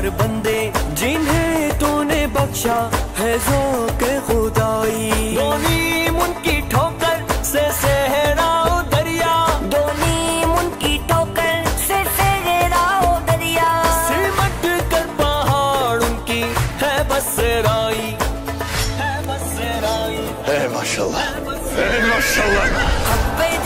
बेशुमार बंदे जिन्हें तूने बख्शा है ज़ौक़ खुदाई। दो नीम उनकी ठोकर से सहराओ दरिया, दो नीम उनकी ठोकर से सहराओ दरिया। सिमट कर पहाड़ उनकी है बसराई, है बसराई। माशाल्लाह, माशाल्लाह।